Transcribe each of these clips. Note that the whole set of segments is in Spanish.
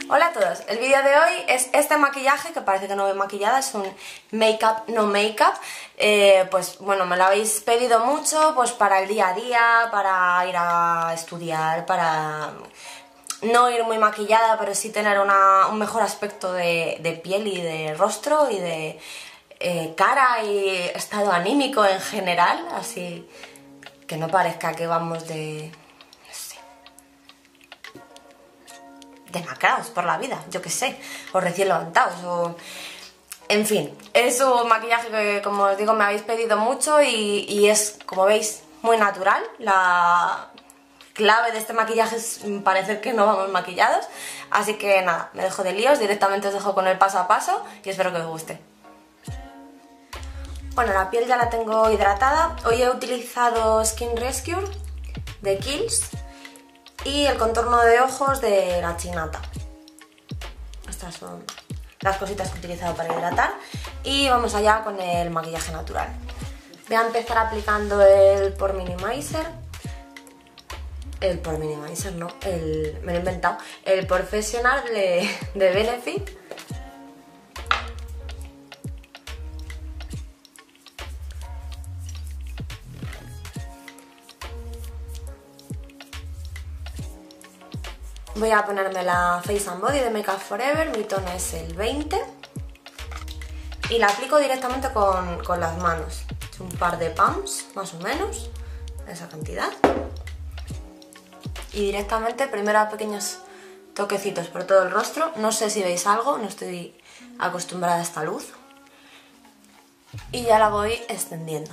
Hola a todos, el vídeo de hoy es este maquillaje que parece que no voy maquillada, es un make-up no make-up. Pues bueno, me lo habéis pedido mucho pues para el día a día, para ir a estudiar, para no ir muy maquillada pero sí tener un mejor aspecto de piel y de rostro y de cara y estado anímico en general, así que no parezca que vamos demacrados por la vida, yo qué sé, o recién levantados, o... En fin, es un maquillaje que, como os digo, me habéis pedido mucho y es, como veis, muy natural. La clave de este maquillaje es parecer que no vamos maquillados, así que nada, me dejo de líos, directamente os dejo con el paso a paso y espero que os guste. Bueno, la piel ya la tengo hidratada. Hoy he utilizado Skin Rescue de Kiehl's y el contorno de ojos de la Chinata. Estas son las cositas que he utilizado para hidratar y vamos allá con el maquillaje natural. Voy a empezar aplicando el Pore Minimizer. El Pore Minimizer no, me lo he inventado. El Professional de Benefit. Voy a ponerme la Face and Body de Make Up For Ever, mi tono es el 20 y la aplico directamente con las manos. He hecho un par de pumps, más o menos, esa cantidad. Y directamente, primero a pequeños toquecitos por todo el rostro. No sé si veis algo, no estoy acostumbrada a esta luz. Y ya la voy extendiendo.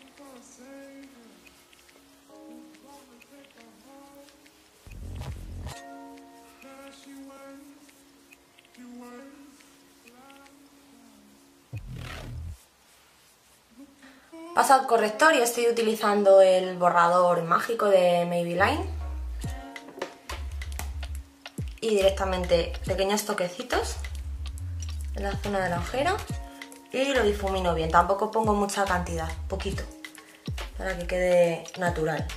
Paso al corrector y estoy utilizando el borrador mágico de Maybelline. Y directamente pequeños toquecitos en la zona de la ojera y lo difumino bien. Tampoco pongo mucha cantidad, poquito, para que quede natural.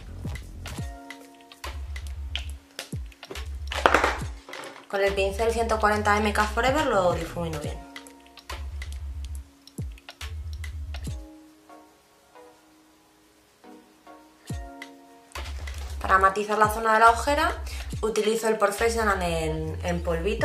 Con el pincel 140 de Make Up For Ever lo difumino bien. Para matizar la zona de la ojera utilizo el Professional en polvito.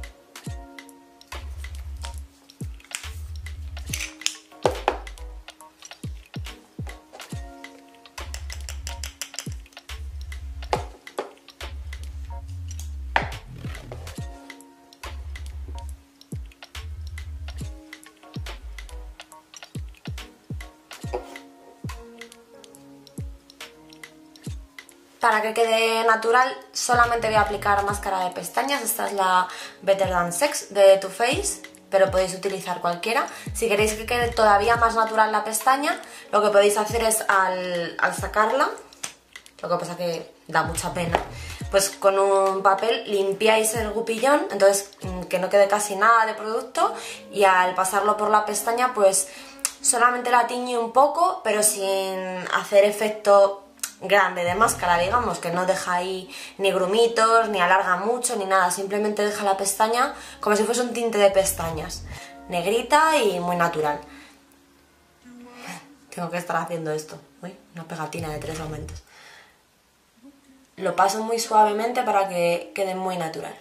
Para que quede natural solamente voy a aplicar máscara de pestañas. Esta es la Better Than Sex de Too Faced, pero podéis utilizar cualquiera. Si queréis que quede todavía más natural la pestaña, lo que podéis hacer es al sacarla, lo que pasa que da mucha pena, pues con un papel limpiáis el gupillón, entonces que no quede casi nada de producto, y al pasarlo por la pestaña pues solamente la tiñe un poco, pero sin hacer efecto grande de máscara, digamos, que no deja ahí ni grumitos, ni alarga mucho, ni nada, simplemente deja la pestaña como si fuese un tinte de pestañas, negrita y muy natural. Tengo que estar haciendo esto. Uy, una pegatina de 3 aumentos. Lo paso muy suavemente para que quede muy natural.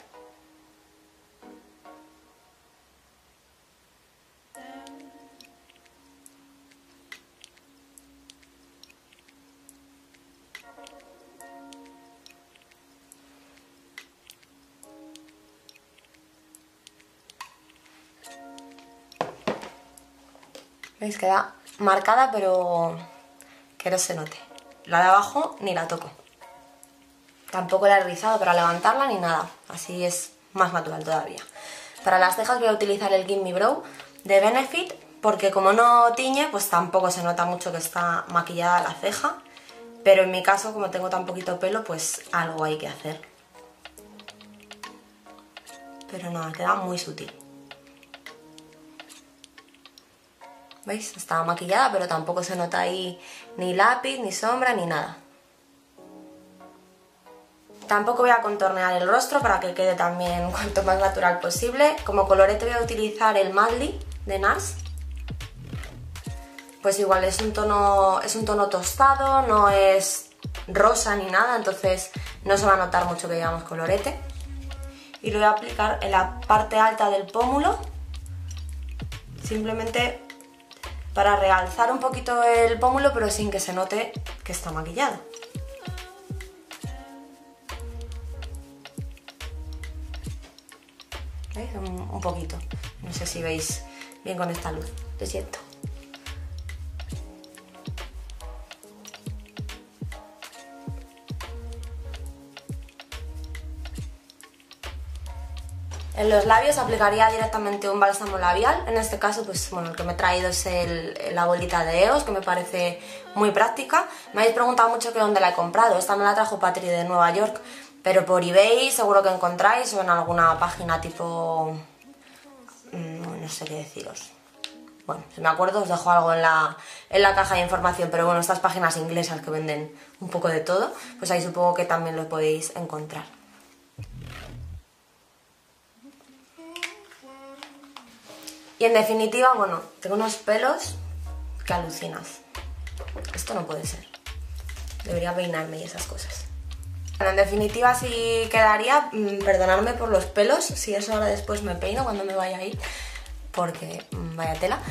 ¿Veis? Queda marcada, pero que no se note. La de abajo ni la toco. Tampoco la he rizado para levantarla ni nada. Así es más natural todavía. Para las cejas voy a utilizar el Gimme Brow de Benefit, porque como no tiñe, pues tampoco se nota mucho que está maquillada la ceja. Pero en mi caso, como tengo tan poquito pelo, pues algo hay que hacer. Pero nada, queda muy sutil. ¿Veis? Está maquillada, pero tampoco se nota ahí ni lápiz, ni sombra, ni nada. Tampoco voy a contornear el rostro para que quede también cuanto más natural posible. Como colorete voy a utilizar el Madly de NARS. Pues igual es un tono tostado, no es rosa ni nada, entonces no se va a notar mucho que llevamos colorete. Y lo voy a aplicar en la parte alta del pómulo, simplemente para realzar un poquito el pómulo, pero sin que se note que está maquillado. ¿Veis? Un poquito. No sé si veis bien con esta luz, lo siento. En los labios aplicaría directamente un bálsamo labial. En este caso, pues bueno, el que me he traído es la bolita de EOS, que me parece muy práctica. Me habéis preguntado mucho que dónde la he comprado. Esta me la trajo Patri de Nueva York, pero por eBay seguro que encontráis, o en alguna página tipo... no sé qué deciros. Bueno, si me acuerdo os dejo algo en la caja de información, pero bueno, estas páginas inglesas que venden un poco de todo, pues ahí supongo que también lo podéis encontrar. Y en definitiva, bueno, tengo unos pelos que alucinas. Esto no puede ser. Debería peinarme y esas cosas. Bueno, en definitiva sí quedaría, perdonadme por los pelos, si eso ahora después me peino cuando me vaya a ir, porque vaya tela.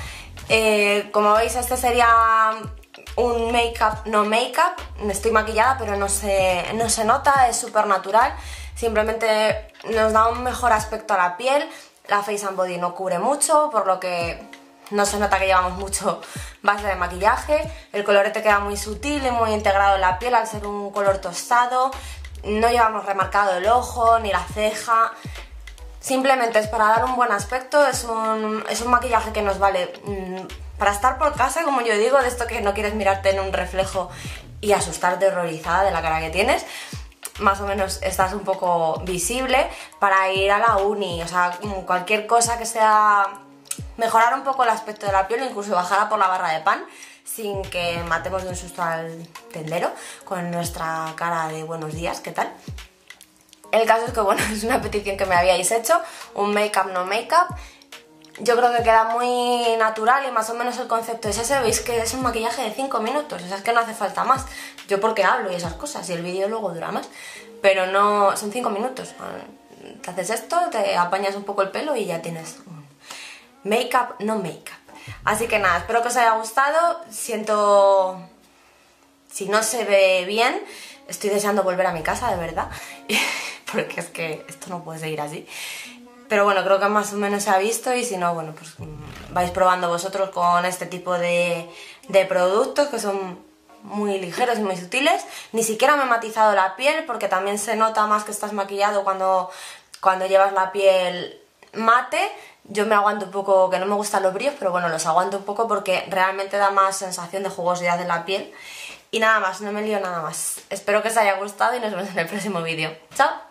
Como veis, este sería un make-up, no make-up. Estoy maquillada, pero no se nota, es súper natural. Simplemente nos da un mejor aspecto a la piel. La Face and Body no cubre mucho, por lo que no se nota que llevamos mucho base de maquillaje. El colorete queda muy sutil y muy integrado en la piel al ser un color tostado. No llevamos remarcado el ojo ni la ceja. Simplemente es para dar un buen aspecto, es un maquillaje que nos vale para estar por casa, como yo digo, de esto que no quieres mirarte en un reflejo y asustarte horrorizada de la cara que tienes. Más o menos estás un poco visible para ir a la uni, o sea, cualquier cosa que sea mejorar un poco el aspecto de la piel, incluso bajar por la barra de pan, sin que matemos de un susto al tendero con nuestra cara de buenos días, ¿qué tal? El caso es que, bueno, es una petición que me habíais hecho, un make-up no make-up. Yo creo que queda muy natural y más o menos el concepto es ese. Veis que es un maquillaje de 5 minutos, o sea, es que no hace falta más. Yo porque hablo y esas cosas y el vídeo luego dura más, pero no, son 5 minutos. Te haces esto, te apañas un poco el pelo y ya tienes un make-up no make-up. Así que nada, espero que os haya gustado. Siento si no se ve bien, estoy deseando volver a mi casa, de verdad, porque es que esto no puede seguir así. Pero bueno, creo que más o menos se ha visto y si no, bueno, pues vais probando vosotros con este tipo de productos que son muy ligeros y muy sutiles. Ni siquiera me he matizado la piel porque también se nota más que estás maquillado cuando llevas la piel mate. Yo me aguanto un poco, que no me gustan los brillos, pero bueno, los aguanto un poco porque realmente da más sensación de jugosidad en la piel. Y nada más, no me lío nada más. Espero que os haya gustado y nos vemos en el próximo vídeo. ¡Chao!